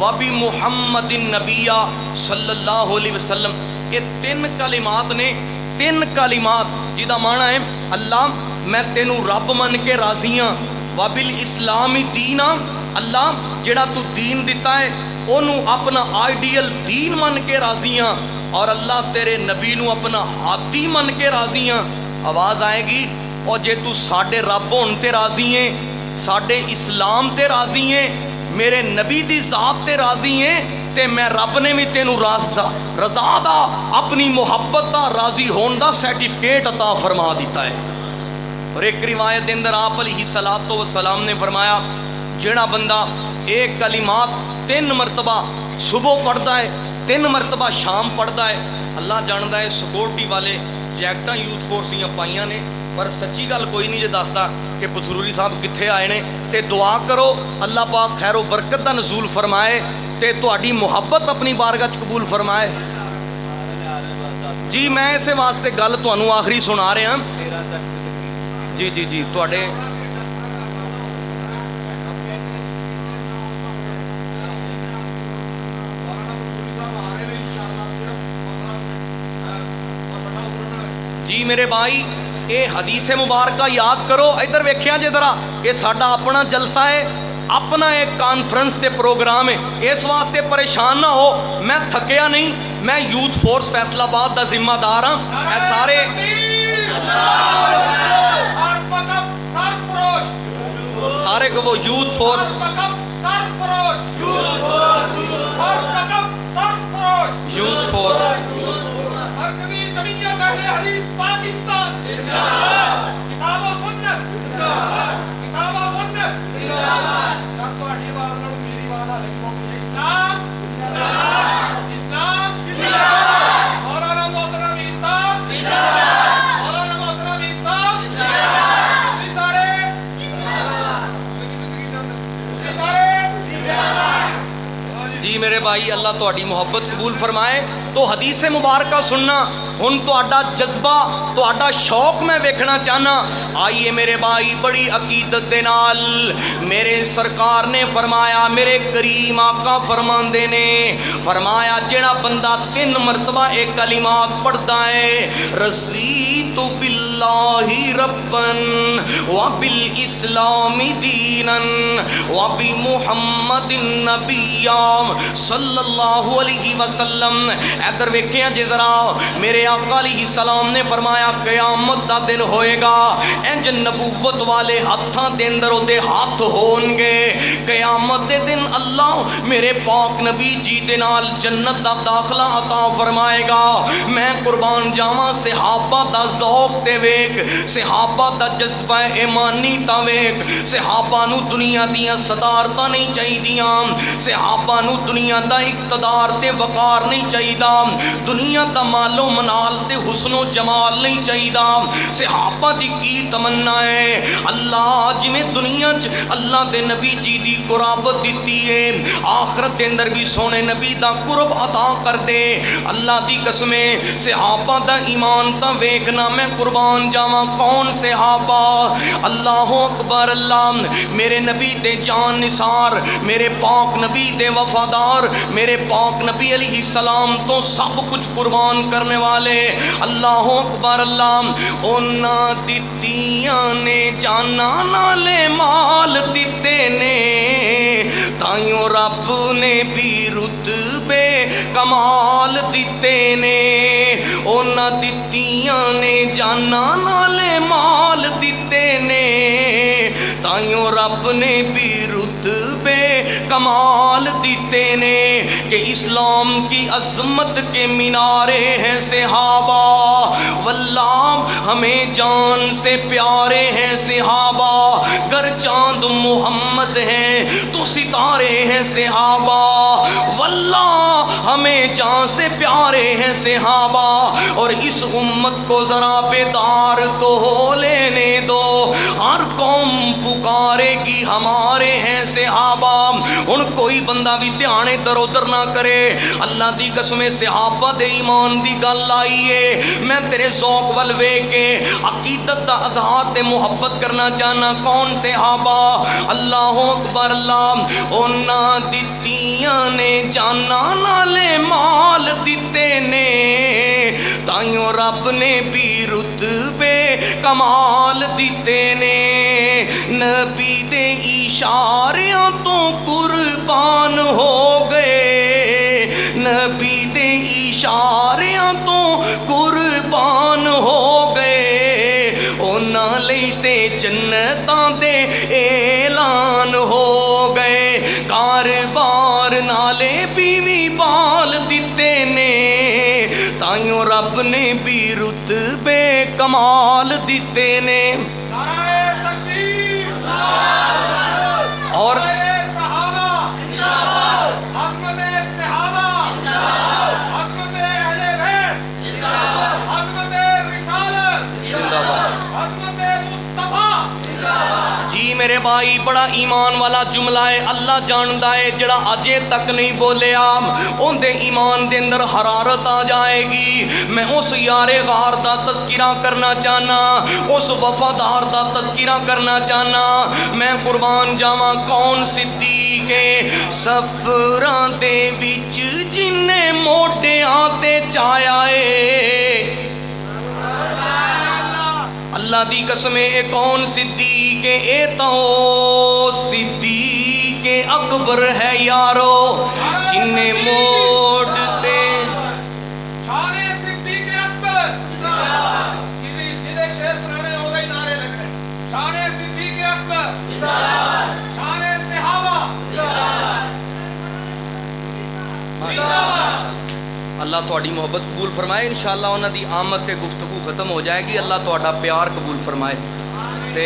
وبمحمد النبی صلی اللہ علیہ وسلم یہ 3 کلمات نے तीन कलिमात जिहदा माना है अल्लाह मैं तेनू रब मन के राजी हाँ, वाबिल इस्लामी दीन हाँ, अल्लाह जिहड़ा तू दीन दिता है ओनू अपना आइडियल दीन मन के राजी हाँ, और अल्लाह तेरे नबी नू अपना हादी मन के राजी हाँ। आवाज़ आएगी और जे तू साडे रब होण ते राजी है, साडे इस्लाम ते राजी है, मेरे नबी दी जात ते राजी है, ते मैं रब ने भी तेनू रज़ा दा अपनी मुहब्बत दा राजी होने दा सर्टिफिकेट अता फरमा दिता है। और एक रिवायत के अंदर आप अलैहिस्सलातो वस्सलाम ने फरमाया जेड़ा बंदा एक कलिमात 3 मरतबा सुबह पढ़ता है, 3 मरतबा शाम पढ़ता है, अल्लाह जानता है सिक्योरिटी वाले जैकटा यूथ फोर्स दियां पाइयां ने, पर सच्ची गल कोई नहीं जे दसदा कि पसरूरी साहब कित्थे आए ने। ते दुआ करो अल्लाह पाक खैरो बरकत दा नज़ूल फरमाए ते तुहाडी मुहब्बत अपनी बारगाह च कबूल फरमाए। जी मैं इस वास्ते गल तुहानू आखिरी सुना रहा जी जी जी तुहाडे जी मेरे भाई ये हदीस मुबारक याद करो। इधर वेख्या जे जरा, ये साडा अपना जलसा है, अपना एक कॉन्फ्रेंस के प्रोग्राम है, इस वास्ते परेशान ना हो। मैं थकिया नहीं, मैं यूथ फोर्स फैसलाबाद का जिम्मेदार हाँ। सारे सारे को वो यूथ फोर्स यूथ फोर्स जी मेरे भाई अल्लाह तुहाडी मुहब्बत कबूल फरमाए। तो हदीस मुबारक सुनना हुण तुहाडा जज्बा तुहाडा शौक मैं वेखना चाहना। आइए मेरे भाई बड़ी अकीदत दे नाल मेरे सरकार ने फरमाया, मेरे करीम आका फरमांदे ने फरमाया जेड़ा बंदा 3 मरतबा एक कलिमात पढ़दा है, रज़ीतु बिल्लाहि रब्बन व बिल इस्लामी दीनन व बि मुहम्मदिन नबिय्या सल्लल्लाहु अलैहि वसल्लम। इधर वेखिया जे जरा, मेरे आका अलैहिस्सलाम ने फरमाया क़यामत दा दिन होएगा, इंज नबूवत वाले हत्थां दे अंदर ओदे हाथ होणगे। क़यामत दे दिन अल्लाह मेरे पाक नबी जी दे नाल जन्नत दा दाखला अता फरमाएगा। मैं कुर्बान जावां सहाबा दा ज़ौक़ ते वेख, सहाबा दा जज्बा ईमानी ता वेख। सहाबा नू दुनिया दियां सदारतां नहीं चाहिदियां, सहाबा नू दुनिया दा इक़्तदार ते वकार नहीं चाहिदा, दुनिया दा मालो मनाल ते हुस्नो जमाल नहीं चाहिदा। सहाबा दी की तमन्ना है, अल्लाह जिवें दुनिया च अल्लाह दे नबी जी दी कुराबत दिती है, आखरत के अंदर भी सोने नबी दा कुर्ब अता कर दे। अल्लाह दी कसमे सहाबा दा ईमान ता वेखना, मैं कुर्बान जावां कौन सहाबा। अल्लाह अकबर अल्लाह मेरे नबी दे जान निसार, मेरे पाक नबी दे वफादार, मेरे पाक नबी अलैहिस्सलाम तो सब कुछ कुर्बान करने वाले। अल्लाह अकबर अल्लाह ओना दित्तियां ने जाना नाले माल दिते ने, ताइयों रब ने भी रुतबे कमाल दिते ने। ओना दित्तियां ने जाना नाले माल दिते ने, ताइयों रब ने भी रुतबे कमाल दिते ने। कि इस्लाम की अज़मत के मीनारे हैं सहाबा, वल्लाह हमें जान से प्यारे हैं सहाबा। गर चांद मोहम्मद हैं तो सितारे हैं सहाबा, वल्लाह हमें जान से प्यारे हैं सहाबा। और इस उम्मत को ज़रा बेदार तो हो लेने दो, हर कौम पुकारेगी हमारे हैं सहाबा। उन कोई बंदा भी ध्यान इधर उधर ना करे। अल्लाह दी कसम सहाबा दे ईमान दी गल आई है। मैं तेरे ज़ौक़ वल वेख के अकीदत दा अज़हार ते मुहब्बत करना चाहना। कौन सहाबा? अल्लाह अकबर अल्लाह ओना दित्तियां ने जाना नाले माल दिते ने, ताइयों رب نے بھی رتبے کمال دیتے نے نبی دے اشاریاں تو قربان ہو گئے نبی دے اشاریاں تو قربان ہو گئے انہاں لئی تے جنتاں دے اعلان ہو گئے کاروبار نالے بیوی بال دیتے نے تائیوں رب نے بھی رتبے کمال دیتے نے اور میرے بھائی بڑا ایمان والا جملہ ہے اللہ جاندا ہے جڑا اجے تک نہیں بولیا اون دے ایمان دے اندر حرارت آ جائے گی میں اس یار غار دا تذکرہ کرنا چاہنا اس وفادار دا تذکرہ کرنا چاہنا میں قربان جاواں کون صدیق سفراں دے وچ جنے موٹیاں تے چایا اے اللہ دی قسم اے کون صدیق اے تو صدیق اکبر ہے یارو جن موڑتے شان صدیق اکبر جدے شعر سنانے ہو گئی نعرے لگ رہے شان صدیق اکبر شان صحابہ اللہ تہاڈی محبت قبول فرمائے انشاءاللہ انہاں دی آمد تے گفتگو ختم ہو جائے گی اللہ تہاڈا پیار قبول فرمائے تے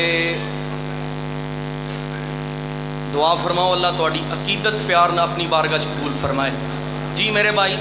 دعا فرماؤ اللہ تہاڈی عقیدت پیار نہ اپنی بارگاہ وچ قبول فرمائے جی میرے بھائی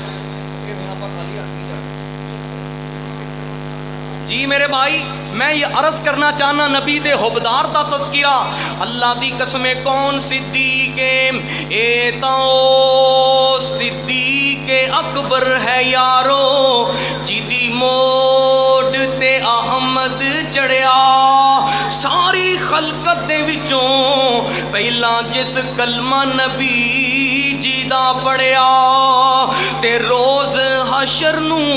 جی میرے بھائی میں یہ عرض کرنا چاہنا نبی دے حبدار دا تذکرہ اللہ دی قسم کون صدیق اے تو صدیق اکبر ہے یارو جدی موڈ تے احمد چڑھیا ساری خلقت دے وچوں پہلا جس کلمہ نبی جی دا پڑھیا تے روز حشر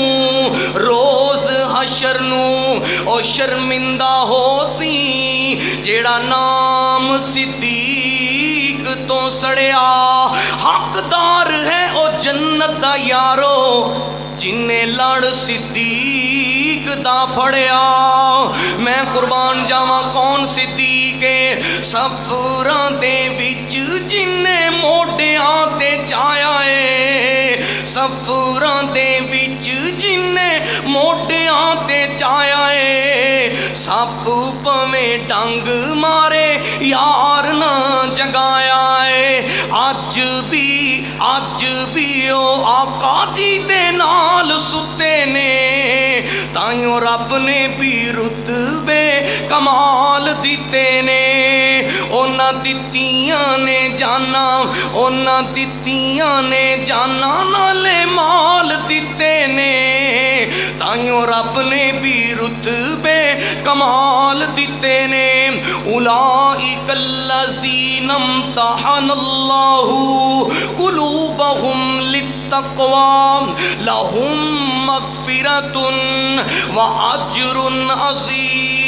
نو او شرمندہ ہو سی جیڑا نام صدیق تو سڑیا حقدار ہے او جنت دا یارو جنہیں لڑ صدیق دا پھڑیا میں قربان جاواں کون صدیق سفراں دے وچ جنہیں موڈیاں تے چایا اے سفراں دے وچ جنہیں موڈیاں تے چایا اے سپ پویں ڈنگ مارے یار نہ جگایا اے اج بھی او آقا جی دے نال ستے نے تائیوں رب نے بھی رتبے کمال دیتے نے اونا دتیاں نے جانا نالے مال دیتے نے تائیوں رب نے بھی رتبے کمال دیتے نے اولئک الذین امتحن اللہ قلوبہم للتقوی لہم مغفرۃ واجر عظیم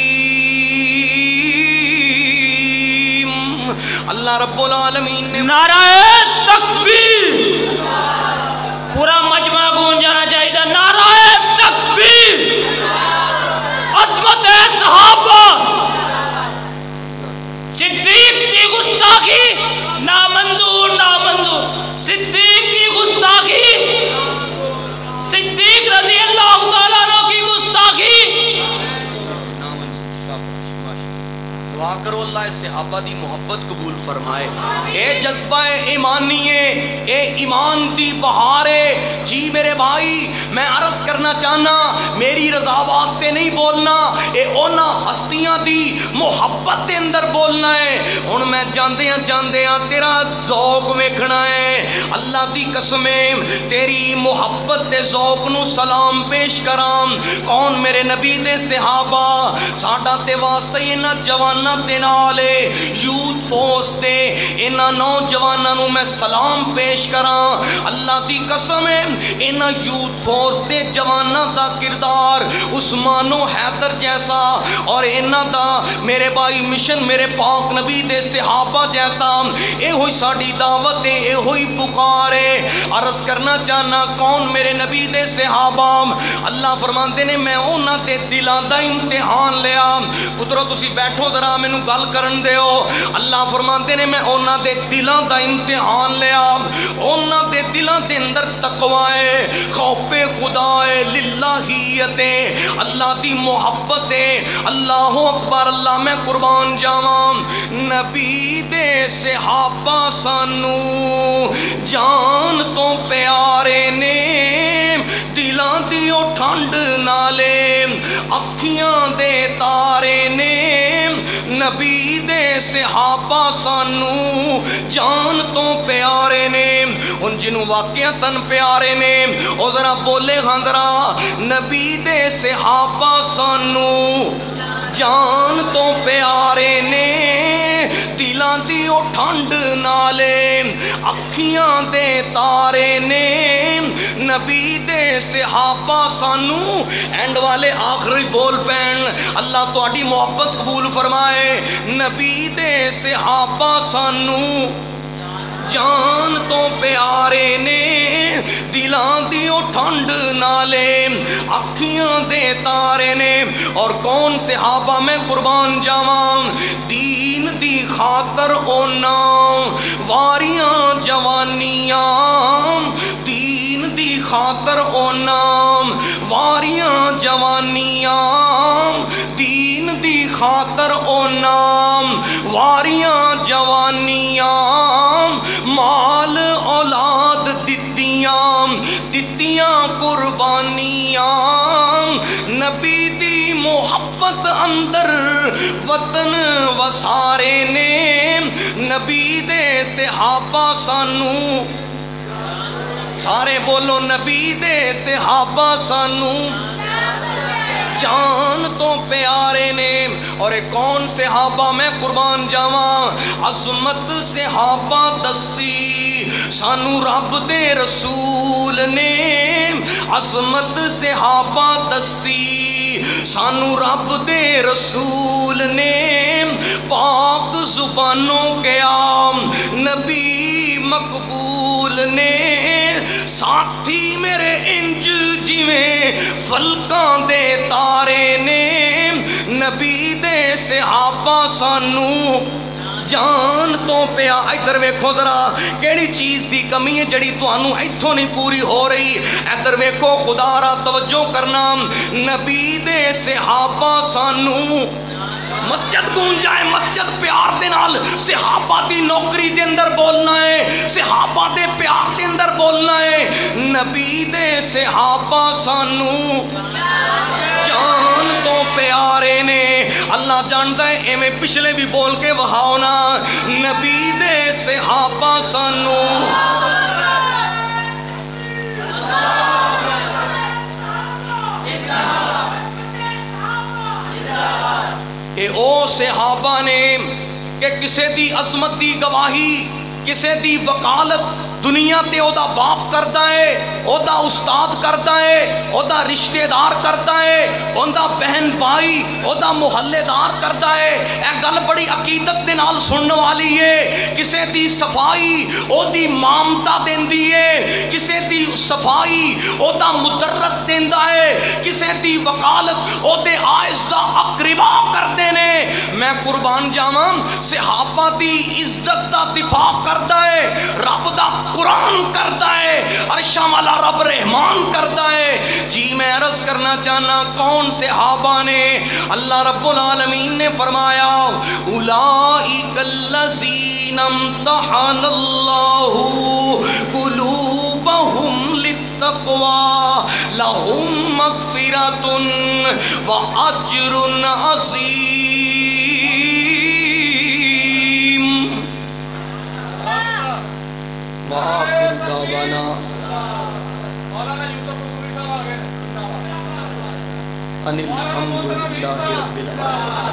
اللہ رب العالمین نے نعرہ تکبیر پورا مجمع گونج جانا چاہیے نعرہ تکبیر عظمت صحابہ صدیق کی گستاخی نامنظور صدیق کی گستاخی صدیق رضی اللہ تعالیٰ عنہ کی گستاخی دعا کرو اللہ اس صحابہ دی محبت قبول فرمائے اے جذبہ ایمانی اے ایمان دی بہارے جی میرے بھائی میں عرض کرنا چاہنا میری رضا واسطے نہیں بولنا اے اونا ہستیاں دی محبت دے اندر بولنا ہے ہن میں جاندیاں تیرا ذوق ویکھنا ہے اللہ دی قسم تیری محبت دے ذوق نو سلام پیش کراں کون میرے نبی دے صحابہ ساڈا تے واسطے انہاں جواناں ضمانت دے نال یوتھ فورس دے انہاں نوجواناں نو میں سلام پیش کراں. اللہ دی قسم ہے انہاں یوتھ فورس دے جواناں دا کردار عثمان و حیدر جیسا اور انہاں دا میرے بھائی مشن میرے پاک نبی دے صحابہ جیسا اے ہوئی ساڈی دعوت ہے, اے ہوئی پکار ہے. عرض کرنا چاہنا کون میرے نبی دے صحابہ. اللہ فرماندے نے میں انہاں دے دلاں دا امتحان لیا. پترو تسی بیٹھو ذرا مینوں گل کرن دیو. اللہ فرماندے نے میں انہاں دے دلاں دا امتحان لیا. انہاں دے دلاں دے اندر تقوی ہے, خوف خدا ہے, للہیت ہے, اللہ دی محبت ہے. اللہ اکبر, اللہ میں قربان جاواں. نبی دے صحابہ سانو جان تو پیارے نے, دلاں دی او ٹھنڈ نالے اکھیاں دے تارے نے. نبی دے صحابہ سانو جان تو پیارے نے. ان جنوں واقعتاً پیارے نے او ذرا بولے ہاں ذرا. نبی دے صحابہ سانو جان تو پیارے نے, دلاں دی او ٹھنڈ نالے اکھیاں دے تارے نے. نبی دے صحابہ سانو اینڈ والے آخری بول پین اللہ تہاڈی محبت قبول فرمائے. نبی دے صحابہ سانو جان تو پیارے نے, دلاں دی او ٹھنڈ نالے اکھیاں دے تارے نے. اور کون صحابہ میں قربان جاواں, دین دی خاطر اونا واریاں جوانیاں, دین دی خاطر اونا واریاں جوانیاں, دین دی خاطر اونا واریاں جوانیاں, مال اولاد دتیاں قربانیاں. نبی دی محبت اندر وطن وسارے نے. نبی دے صحابہ سانو سارے بولو, نبی دے صحابہ سانو جان تو پیارے نے. اور ایک کون صحابہ میں قربان جاواں, عظمت صحابہ دسی سانو رب دے رسول نے. عظمت صحابہ دسی سانو رب دے رسول نے. پاک زبانوں گیا نبی مقبول نے. ساتھی میرے انج جویں فلکاں دے تارے نے. نبی دے صحابہ سانو جان تو پیا. ادھر ویکھو ذرا کیڑی چیز دی کمی ہے جڑی تانوں ایتھوں نہیں پوری ہو رہی. ادھر ویکھو خدا را توجہ کرنا. نبی دے صحابہ سانو مسجد گونج جائے, مسجد پیار دے نال صحابہ دی نوکری دے اندر بولنا ہے, صحابہ دے پیار دے اندر بولنا ہے. نبی دے صحابہ سانو جان تو پیارے نے. اللہ جانتا ہے ایویں پچھلے بھی بول کے وہاؤ نا. نبی دے صحابہ سانو اے او صحابہ نے کہ کسے دی عظمت دی گواہی, کسے دی وکالت دنیا تے او دا باپ کرتا ہے, او دا استاد کرتا ہے, او دا رشتہ دار کرتا ہے, او دا بہن بھائی, او دا محلے دار کرتا ہے. اے گل بڑی عقیدت دے نال سننے والی ہے. کسے دی صفائی او دی مامتا دیندی ہے, کسے دی صفائی او دا مدرس دیندا ہے, کسے دی وکالت او دے آئزہ اقربا کردے نے. میں قربان جاواں صحابہ دی عزت دا دفاع کردا ہے, رب دا قرآن کرتا ہے, عرشاں والا رب رحمان کرتا ہے. جی میں عرض کرنا چاہنا کون صحابہ نے. اللہ رب العالمین نے فرمایا اولئک الذین امتحن اللہ قلوبہم للتقوی لہم مغفرۃ واجر عظیم. وآخر دعوانا ان الحمد للہ رب العالمین.